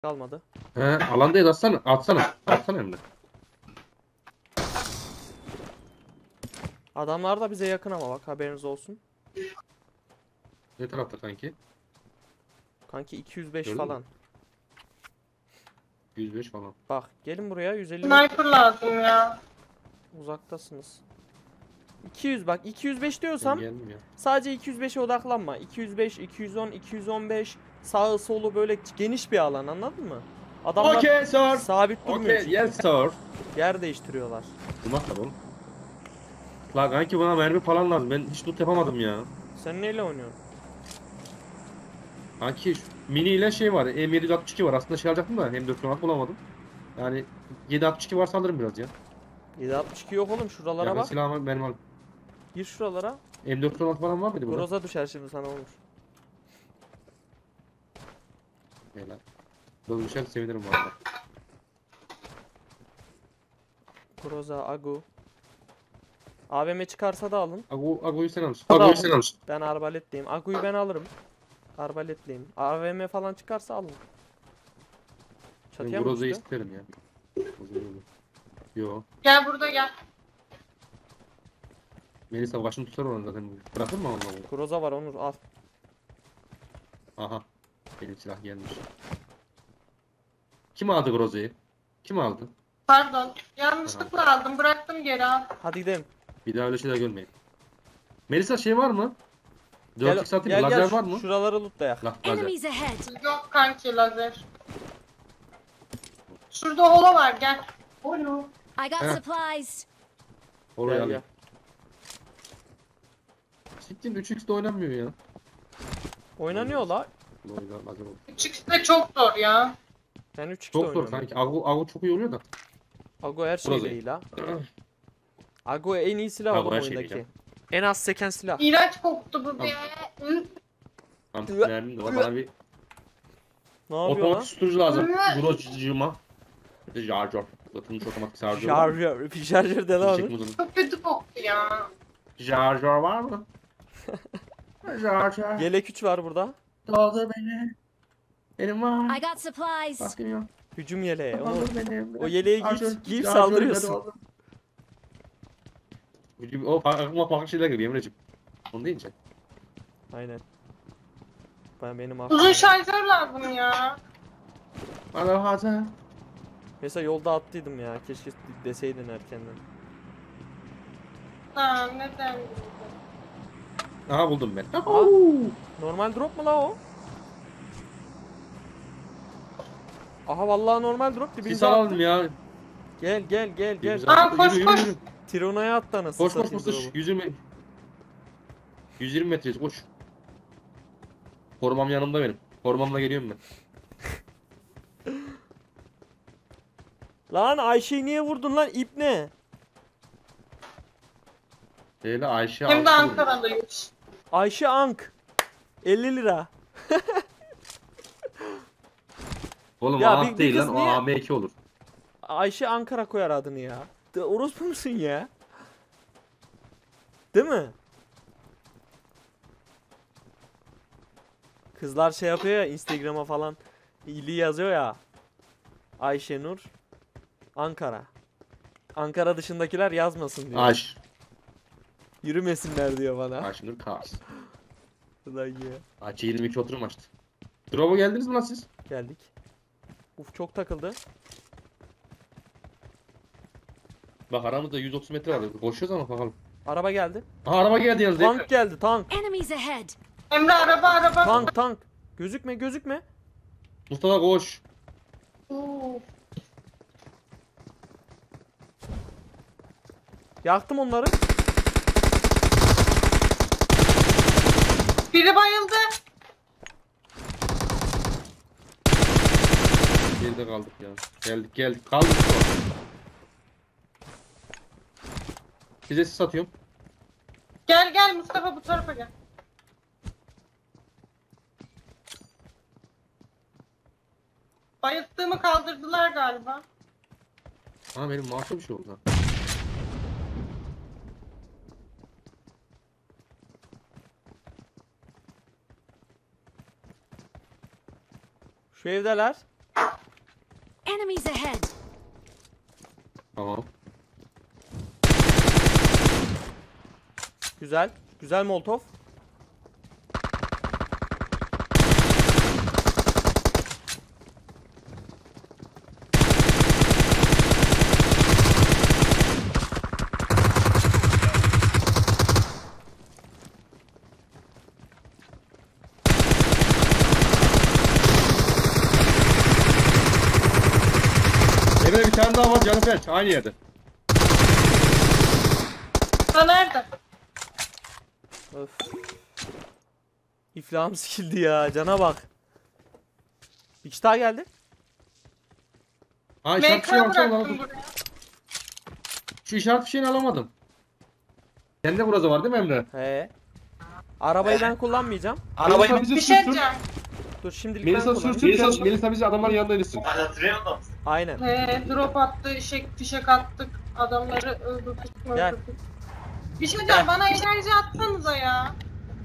kalmadı. He, alandayız, atsana. Atsana. Atsana Emre. Adamlar da bize yakın ama bak haberiniz olsun. Ne tarafta kanki? Kanki 205 Gördün mü? falan. 105 falan. Bak gelin buraya 150 Sniper lazım ya. uzaktasınız. 200 bak 205 Ben diyorsam geldim ya. sadece 205'e odaklanma. 205, 210, 215 sağı solu böyle geniş bir alan anladın mı? Adamlar Okay sir. sabit durmuyor Okay, çünkü. yes sir. Yer değiştiriyorlar. Durmaz tabi oğlum. La kanki bana mermi falan lazım. Ben hiç loot yapamadım ya. Sen neyle oynuyorsun? Kanki şu mini ile şey var. M762 var. Aslında şey alacaktım da hem 4 bulamadım. Yani 762 varsa alırım biraz ya. 762 yok oğlum şuralara Yakın bak. silahımı benim al. Gir şuralara. M416 falan var mıydı burada? Groza düşer şimdi sana olur. Helal. Böyle düşer sevinirim bu arada. Groza, Agu. AVM çıkarsa da alın. Ago'yu sen al. Hadi Ago'yu al. sen al. Ben arbaletliyim. Agu'yu ben alırım. Arbaletliyim. AVM falan çıkarsa alın. Çatıya Ben mı Groza'yı düştü? isterim ya. Yo. Gel burada gel. Melisa başını tutar onu zaten. Bırakır mı onu? Groza var Onur al. Aha. Benim silah gelmiş. Kim aldı Groza'yı? Kim aldı? Pardon. Yanlışlıkla aldım. Bıraktım geri al. Hadi gidelim. Bir daha öyle şeyler görmeyin. Melisa şey var mı? Gel 4x atayım. gel, Lazer gel var mı? şuraları lootlayak. Lazer. Enemies ahead. Yok kanki lazer. Şurada hola var gel. Holo. I got Heh. supplies. Oraya Gel, alayım. Siktir 3x de oynanmıyor ya. Oynanıyor la. Lazer olur. 3x de çok zor ya. Ben 3x'te Çok zor oynuyorum. sanki. Ago çok iyi oluyor da. Ago her Groza. şeyle iyi la. Ago en iyi silah Ago oğlum her şeyle oyundaki. iyi. En az seken silah. İğrenç koktu bu be. Tamam mermim de var. Bana bir Ne yapıyor otomatik lan? susturucu lazım. Groza'cığıma. Şarjör. Batılmış otomatik şarjör. Şarjör. Bir şarjör de lan Çek Onur. uzun. Çok kötü koktu ya. Şarjör var mı? Şarjör. Yelek 3 var burada. Doldur beni. Benim I var. got supplies. Baskın yok. Hücum yeleği. Onur. Doldur beni. O yeleği giy saldırıyorsun. O farklı şeyler gibi Emre'ciğim. Onu deyince. Aynen. Benim Uzun aklım. şarjör lazım ya. Bana hazır. Mesela yolda attıydım ya. Keşke deseydin erkenden. Ha neden? Aha buldum ben. Aha. Normal drop mu la o? Aha vallahi normal drop Sis dibinde alalım attı. ya. Gel gel gel gel. Sis Aa, alalım. koş, Yürü, koş. yürü, yürü. Tirona'ya attı anasını Koş koş satayım koş. drop'u. 120 metreyiz koş. Korumam yanımda benim. Korumamla geliyorum ben. Lan Ayşe'yi niye vurdun lan ipne? Leyla Ayşe Hem de Altuğ. Ankaralıymış. Ayşe Ank. 50 lira. Oğlum Ya AAK bir değil kız lan o niye- AM2 olur. Ayşe Ankara koyar adını ya. Orospu musun ya? Değil mi? Kızlar şey yapıyor ya Instagram'a falan. İli yazıyor ya. Ayşenur Ankara. Ankara dışındakiler yazmasın diyor. Yürümesinler diyor bana. Ayşenur Kars. Ulan ya. Ayşe 22 oturum açtı. Drop'a geldiniz mi lan siz? Geldik. Uf çok takıldı. Bak aramızda 130 metre var. Koşuyoruz ama bakalım. Araba geldi. Aha araba geldi yalnız. Tank geldi tank. Enemies ahead. Emre araba. Tank tank. Gözükme gözükme. Mustafa koş. Oo. Yaktım onları. Biri bayıldı. Geride kaldık ya. Geldik. Kaldık şu an. Size sis atıyorum. Gel Mustafa bu tarafa gel. Bayılttığımı kaldırdılar galiba. Ha benim mouse'a bir şey oldu. Şu evdeler. Enemies ahead. Tamam. Güzel. Güzel Molotov. Emre bir tane daha var canı felç. Aynı yerde. Ha nerede? Öf. İflahım sikildi ya. Cana bak. Bir kişi daha geldi. Ha işaret MK fişeği alsana bıraktım lan. buraya. Şu işaret fişeğini alamadım. Sende burada var değil mi Emre? He. Arabayı ben kullanmayacağım. Melisa bizi Bir şey sürsün. diyeceğim. Dur şimdilik ben Melisa kullanayım. sürsün. Melisa bizi adamların yanına insin. Aynen. Drop attı, fişek attık. Adamları öldürdük. Gel. öldürdük. Bir şey diyeceğim, bana enerji atsanıza ya.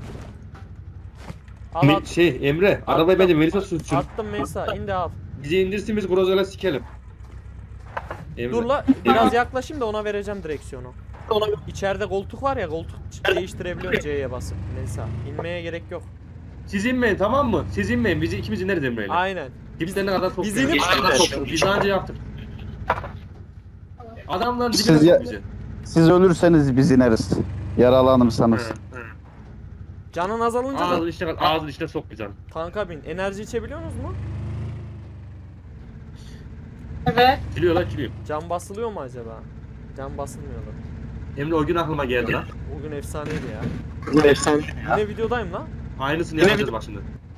Al at. Emre arabayı bence Melisa sürsün. Attım Mesa. İndi al. Bizi indirsin biz Groza'yla sikelim. Emre. Dur la biraz yaklaşayım da ona vereceğim direksiyonu. İçeride koltuk var ya, koltuk değiştirebiliyorum C'ye basıp. Neyse inmeye gerek yok. Siz inmeyin tamam mı? Siz inmeyin. Bizi ikimiz ineriz Emre'yle. Aynen. Diplerine kadar soktuk. Biz inip- Aynen. Biz daha önce yaptık. Adamların dibine Siz ya- sok bizi. Siz ölürseniz biz ineriz. Yaralanırsanız. Canın azalınca da Ağzın içine sok bizi. tanka bin. Enerji içebiliyorsunuz mu? Evet. Kiliyor lan kiliyor. Can basılıyor mu acaba? Can basılmıyordu. Emre o gün aklıma geldi lan. O gün efsaneydi ya. Bu efsane. Yine videodayım lan. Aynısını yapacağız bak şimdi.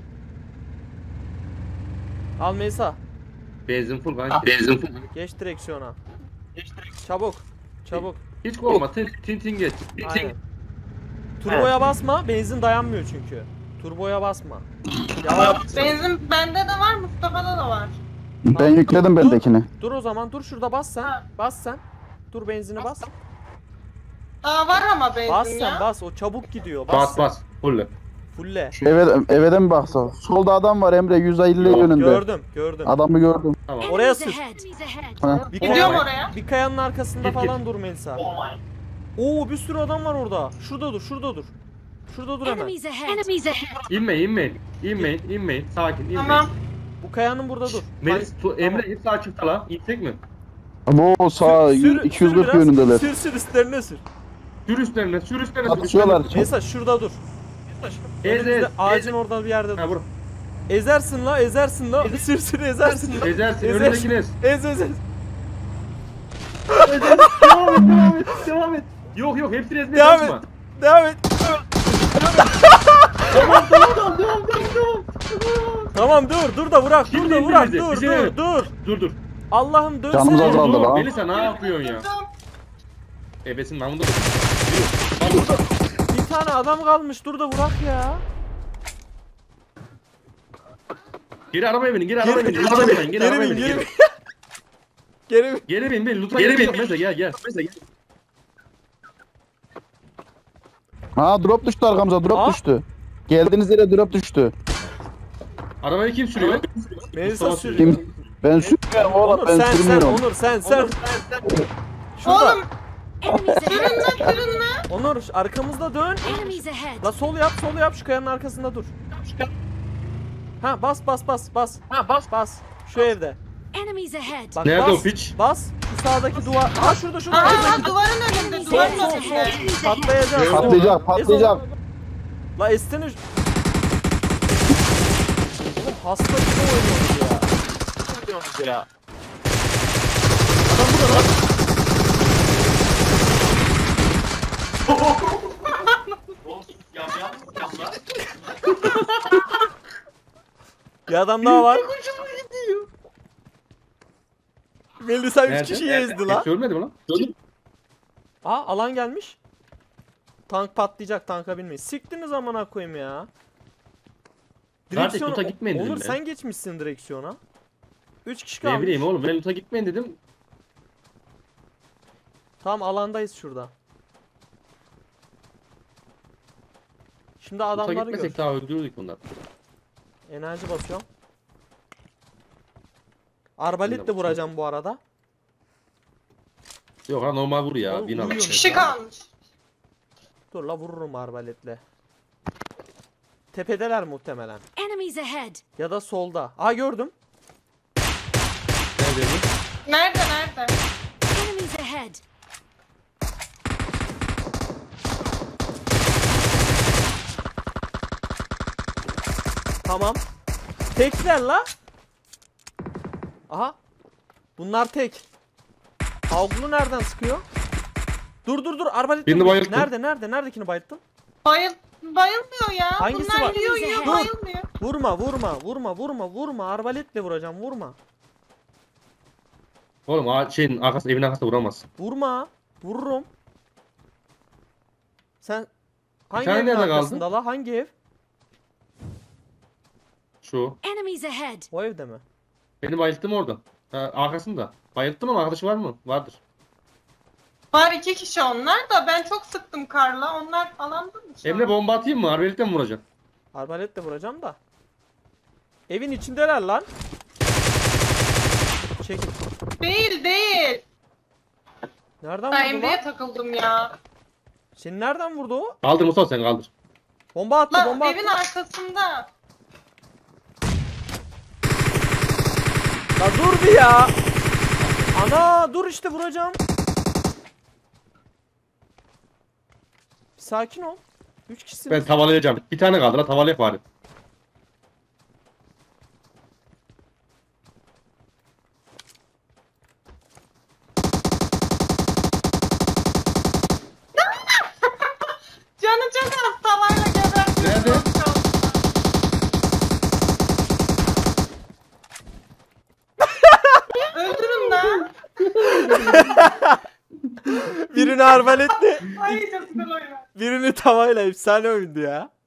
Al Mesa. Benzin full kanka. Benzin full. Geç direksiyona. Çabuk. Çabuk. Hiç korkma. Tin geç. Aynen. Turboya basma. Benzin dayanmıyor çünkü. Turboya basma. Yavaş. Benzin bende de var, Mustafa'da da var. Ben yükledim bendekini. Dur o zaman. Dur şurada bas sen. Ha. Bas sen. Dur benzini bas. Daha var ama benzin Bas ya. sen bas. O çabuk gidiyor. Bas. Bas sen. bas. Full. Fulle. Eve de mi baksa? Solda adam var Emre 150 yönünde. Gördüm. Gördüm. Adamı gördüm. Tamam. Oraya Enemies sür. ahead. Enemies ahead. Ha. Bir, Gidiyorum kaya, oraya. bir kayanın arkasında Git, falan dur Melisa. Oo bir sürü adam var orada. Şurada dur. Şurada dur. Şurada dur hemen. Enemies ahead. Enemies ahead. İnmeyin. Sakin inmeyin. Tamam. Bu kayanın burada dur. Melis, Emre ip sağa çıktı lan. İnsek mi? Bu sağ Sür 240 biraz. yönündeler. Sür üstlerine sür. Sür üstlerine. Atışıyorlar. Melisa şurada dur. Ez. Önümüzde ağacın orada bir yerde Ha dur. vur. Ezersin la sür ezersin la. Ezersin. Ezer. Önündekini ez. Ez. Devam et. Yok hepsini ezmeye Devam çalışma. et. Devam et. Devam. Tamam dur da vurak. Şimdi Dur da indir vurak. bizi, Dur bizi dur evet. dur. Dur. Allah'ım Canımız dönsene. azaldı lan. Melisa ne yapıyorsun ya? Ebesin namında. Bir tane adam kalmış. Dur da vurak ya. Geri arabaya binin. Geri Geri bin. Geri bin. Lütfen geri bin. Mesela gel. Ha drop düştü arkamıza drop Aa. düştü. Geldiğiniz yere drop düştü. Arabayı kim sürüyor? Melisa Mustafa sürüyor. Ben sürmüyorum oğlum Onur ben sen sürmüyorum. Onur sen. Şurada. Oğlum Enemies ahead. Onur arkamızda dön. Enemies ahead. La sol yap şu kayanın arkasında dur. Ha bas. Ha bas. Şu evde. Enemies ahead. Bak Nerede bas. o piç? Bas. Şu sağdaki duvar. Ha şurada. aa, duvarın önünde, duvarın Sol. önünde. Patlayacak. Patlayacak. La estene. Oğlum hasta gibi oynuyoruz ya. Adam burada lan. Bir adam daha var. Melisa 3 kişiyi ezdi la. Hepsi ölmedi mi lan? Aa alan gelmiş. Tank patlayacak, tanka binmeyin. Siktiniz amına koyayım ya. Zaten Lut'a gitmeyin dedim Onur ben. sen geçmişsin direksiyona. 3 kişi Ne kalmış. bileyim oğlum ben Lut'a gitmeyin dedim. Tam alandayız şurada. Şimdi Lut'a adamları gör. gitmesek daha öldürürdük bunlar. Enerji basıyorum. Arbaletle vuracağım bu arada. Yok ha normal vur ya. Oğlum, Bin uyuyor. 3 kişi kalmış. Dur la vururum arbaletle. Tepedeler muhtemelen. Enemies ahead. Ya da solda. Aa gördüm. Nerede mi? Nerede? Enemies ahead. Tamam. Tekler la. Aha. Bunlar tek. Avgulu nereden sıkıyor? Dur arbalet. Birini dur. bayılttım. Neredekini bayılttın? Bayılmıyor ya. Hangisi Bunlar var? yiyor Dur. bayılmıyor. Vurma. Arbaletle vuracağım. Vurma. Oğlum şeyin arkası evin arkasında vuramazsın. Vurma. Vururum. Sen hangi tane evin nerede arkasında la? Hangi ev? Şu. Enemies ahead. O evde mi? Beni bayılttım orada. Ha, arkasında. Bayılttım ama arkadaşı var mı? Vardır. Var 2 kişi onlar da ben çok sıktım karla. Onlar alanda mı şu Emre an? bomba atayım mı? Arbeletle mi vuracaksın? Arbaletle vuracağım da. Evin içindeler lan. Çekil. Değil. Nereden Ben vurdu Emre'ye lan? takıldım ya. Seni nereden vurdu o? Kaldır Mustafa sen kaldır. Bomba attı, Lan bomba attı. evin arkasında. La dur bir ya. Ana dur işte vuracağım. Bir sakin ol. 3 kişisiniz. Ben tavalayacağım. Bir tane kaldı la tavalayak bari. Canı çok az tavayla gebertiyor. Nerede? Öldürün lan. Birini arbaletle, Ay çok güzel oyun. birini tavayla efsane oyundu ya.